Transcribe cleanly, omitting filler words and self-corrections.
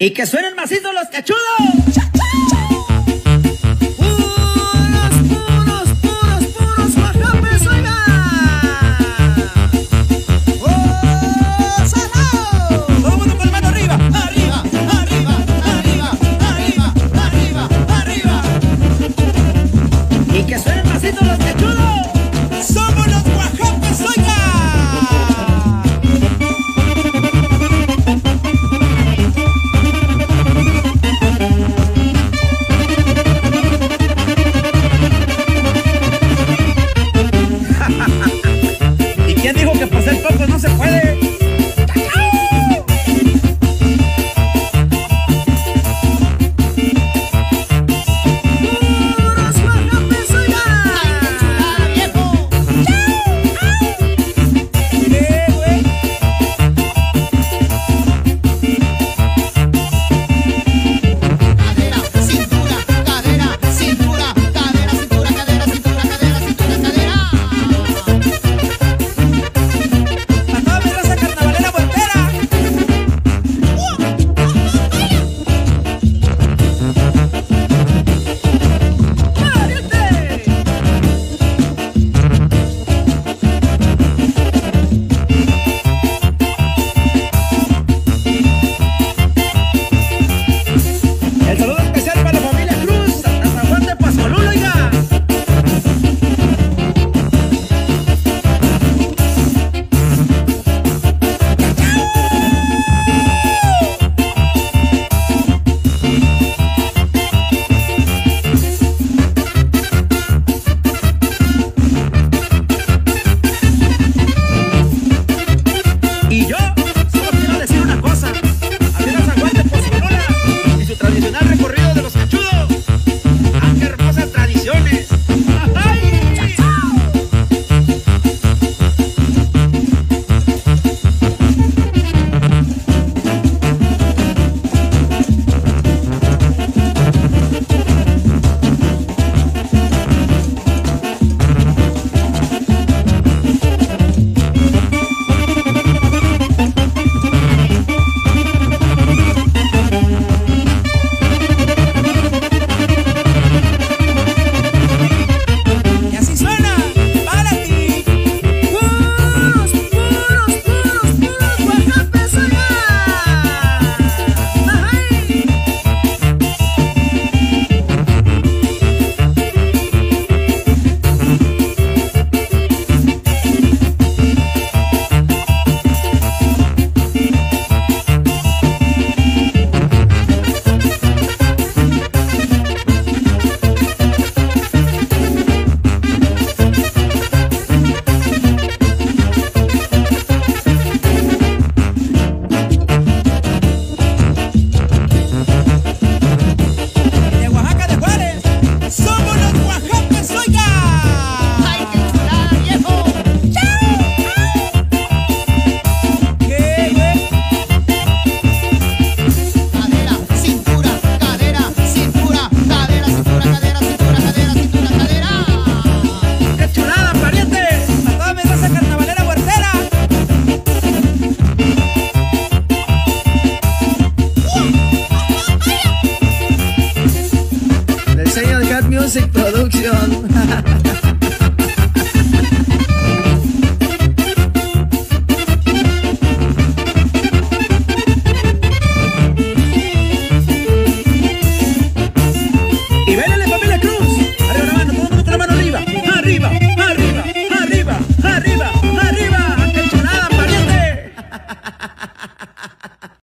Y que suenen macizo los cachudos. Puros guajapes, oiga. ¡Oh, salao! Todo el mundo con la mano arriba, arriba, arriba, arriba, arriba, arriba, arriba. Y que suenen macizo los cachudos. Somos los guajapes, oiga. ¿Y quién dijo que por ser poco no se puede? ¡Puros guajapes, oiga! ¡Ay, qué chulada, viejo! Güey. Cadera, cintura, cadera, cintura, cadera, cintura, cadera, cintura, cadera, cintura, cadera. A toda mi raza carnavalera voltera. ¡Pariente! El saludo especial para la familia Cruz, hasta San Juan de Pascualula, oiga. Y yo solo quiero decir una cosa. Arriba San Juan de Pascualula y su tradicional recorrido de los cachudos. ¡Ah, qué hermosas tradiciones! ¡Ay! Y así suena, para ti. Puros guajapes, oiga. ¡Ay! De Oaxaca de Juárez, somos los guajapes, oiga. Ay, qué chulada, viejo. ¿Qué, güey? Cadera, cintura, cadera, cintura, cadera, cintura, cadera, cintura, cadera, cintura, cadera. ¡Qué chulada, pariente! A toda mi raza carnavalera huertera. El sello de Cat Music Production.